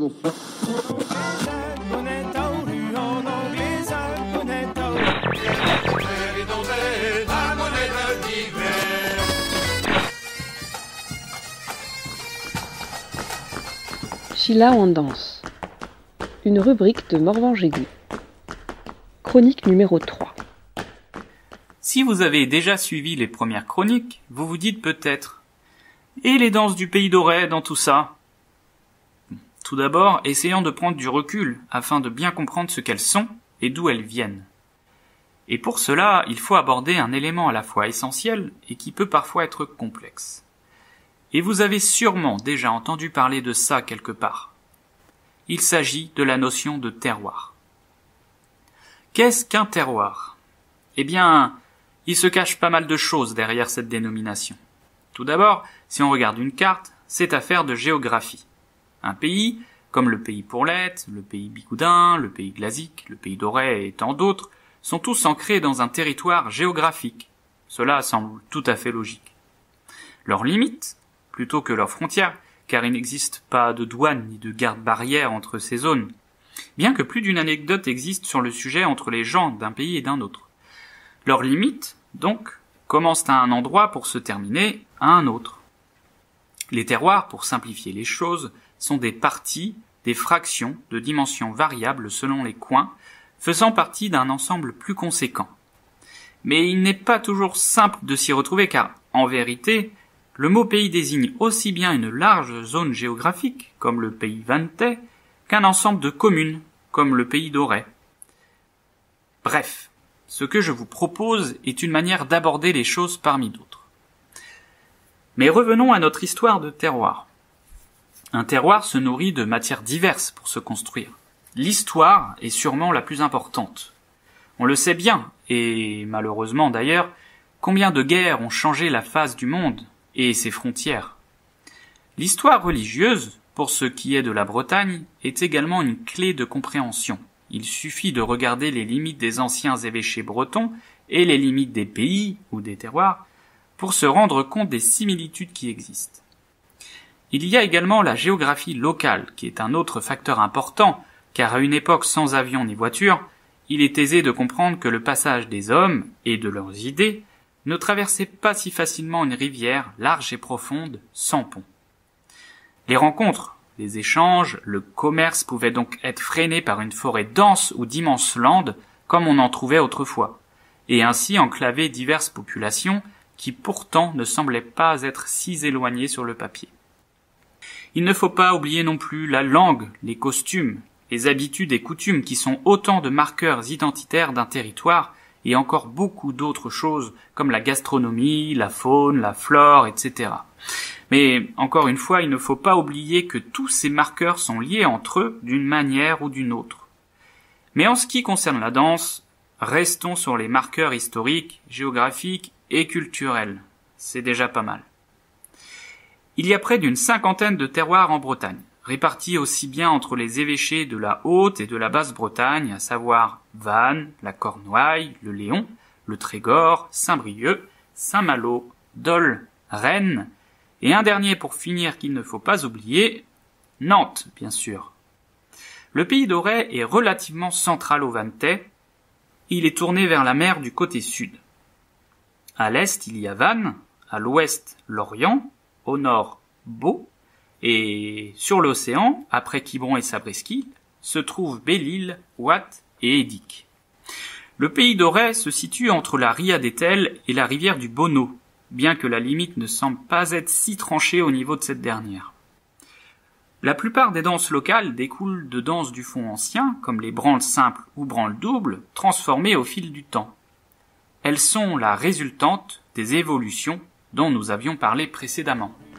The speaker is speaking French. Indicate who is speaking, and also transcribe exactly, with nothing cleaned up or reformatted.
Speaker 1: Sheila en danse. Une rubrique de Morvan Gégu. Chronique numéro trois.
Speaker 2: Si vous avez déjà suivi les premières chroniques, vous vous dites peut-être « Et les danses du pays d'Auray dans tout ça ?» Tout d'abord, essayons de prendre du recul afin de bien comprendre ce qu'elles sont et d'où elles viennent. Et pour cela, il faut aborder un élément à la fois essentiel et qui peut parfois être complexe. Et vous avez sûrement déjà entendu parler de ça quelque part. Il s'agit de la notion de terroir. Qu'est-ce qu'un terroir ? Eh bien, il se cache pas mal de choses derrière cette dénomination. Tout d'abord, si on regarde une carte, c'est affaire de géographie. Un pays, comme le pays Pourlette, le pays Bigoudin, le pays Glazik, le pays d'Auray et tant d'autres, sont tous ancrés dans un territoire géographique. Cela semble tout à fait logique. Leurs limites, plutôt que leurs frontières, car il n'existe pas de douane ni de garde-barrière entre ces zones, bien que plus d'une anecdote existe sur le sujet entre les gens d'un pays et d'un autre. Leurs limites, donc, commencent à un endroit pour se terminer à un autre. Les terroirs, pour simplifier les choses, sont des parties, des fractions de dimensions variables selon les coins, faisant partie d'un ensemble plus conséquent. Mais il n'est pas toujours simple de s'y retrouver car, en vérité, le mot pays désigne aussi bien une large zone géographique, comme le pays vantais, qu'un ensemble de communes, comme le pays d'Auray. Bref, ce que je vous propose est une manière d'aborder les choses parmi d'autres. Mais revenons à notre histoire de terroir. Un terroir se nourrit de matières diverses pour se construire. L'histoire est sûrement la plus importante. On le sait bien, et malheureusement d'ailleurs, combien de guerres ont changé la face du monde et ses frontières. L'histoire religieuse, pour ce qui est de la Bretagne, est également une clé de compréhension. Il suffit de regarder les limites des anciens évêchés bretons et les limites des pays ou des terroirs pour se rendre compte des similitudes qui existent. Il y a également la géographie locale, qui est un autre facteur important, car à une époque sans avion ni voiture, il est aisé de comprendre que le passage des hommes et de leurs idées ne traversait pas si facilement une rivière large et profonde sans pont. Les rencontres, les échanges, le commerce pouvaient donc être freinés par une forêt dense ou d'immenses landes, comme on en trouvait autrefois, et ainsi enclaver diverses populations qui pourtant ne semblaient pas être si éloignées sur le papier. Il ne faut pas oublier non plus la langue, les costumes, les habitudes et coutumes qui sont autant de marqueurs identitaires d'un territoire et encore beaucoup d'autres choses comme la gastronomie, la faune, la flore, et cetera. Mais encore une fois, il ne faut pas oublier que tous ces marqueurs sont liés entre eux d'une manière ou d'une autre. Mais en ce qui concerne la danse, restons sur les marqueurs historiques, géographiques et culturels. C'est déjà pas mal. Il y a près d'une cinquantaine de terroirs en Bretagne, répartis aussi bien entre les évêchés de la Haute et de la Basse-Bretagne, à savoir Vannes, la Cornouaille, le Léon, le Trégor, Saint-Brieuc, Saint-Malo, Dol, Rennes, et un dernier pour finir qu'il ne faut pas oublier, Nantes, bien sûr. Le pays d'Auray est relativement central au Vantais, il est tourné vers la mer du côté sud. À l'est, il y a Vannes, à l'ouest, Lorient, au nord, Beau, et sur l'océan, après Quiberon et Sabreski, se trouvent Belle-Île, Ouate et Édic. Le pays d'Auray se situe entre la Ria d'Etel et la rivière du Bonneau, bien que la limite ne semble pas être si tranchée au niveau de cette dernière. La plupart des danses locales découlent de danses du fond ancien, comme les branles simples ou branles doubles, transformées au fil du temps. Elles sont la résultante des évolutions dont nous avions parlé précédemment.